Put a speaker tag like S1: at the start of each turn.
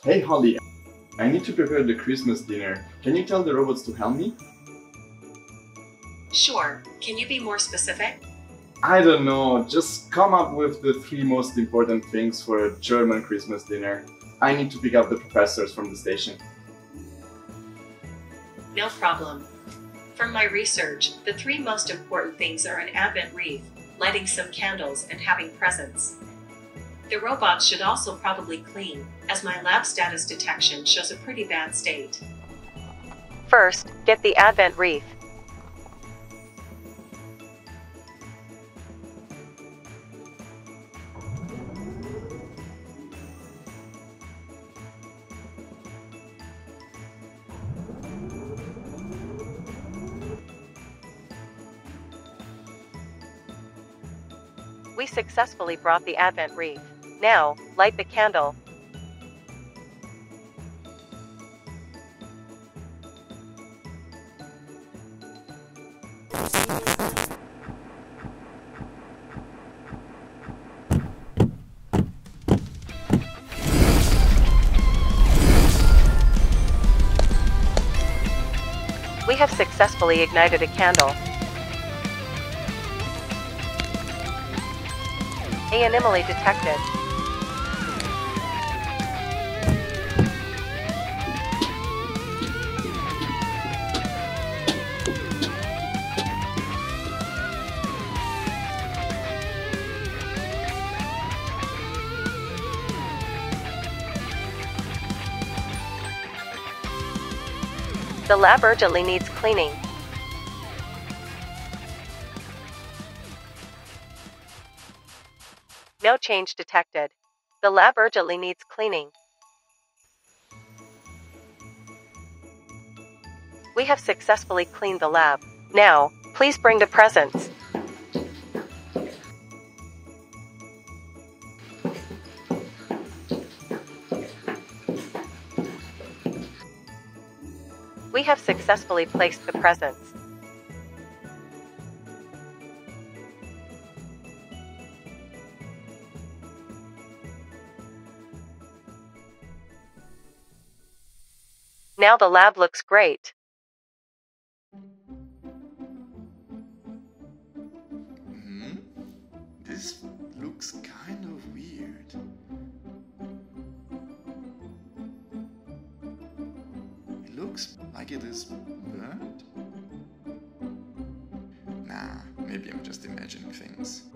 S1: Hey Holly, I need to prepare the Christmas dinner. Can you tell the robots to help me?
S2: Sure. Can you be more specific?
S1: I don't know, just come up with the 3 most important things for a German Christmas dinner. I need to pick up the professors from the station.
S2: No problem. From my research, the 3 most important things are an Advent wreath, lighting some candles, and having presents. The robots should also probably clean, as my lab status detection shows a pretty bad state.
S3: First, get the Advent wreath. We successfully brought the Advent wreath. Now, light the candle. We have successfully ignited a candle. Anomaly detected. The lab urgently needs cleaning. No change detected. The lab urgently needs cleaning. We have successfully cleaned the lab. Now, please bring the presents. We have successfully placed the presents. Now the lab looks great.
S4: This looks kind of weird. It looks like it is burnt? Nah, maybe I'm just imagining things.